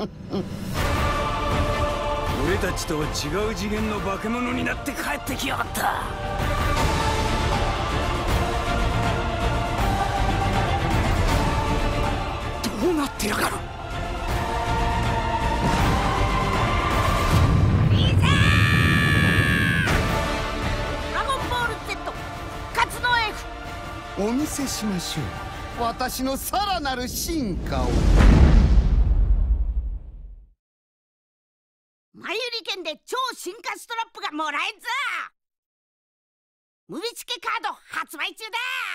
俺たちとは違う次元の化け物になって帰ってきやがった。どうなってやがる。 お見せしましょう、私のさらなる進化を。 前売り券で超進化ストラップがもらえるぞ。ムビチケカード発売中だ。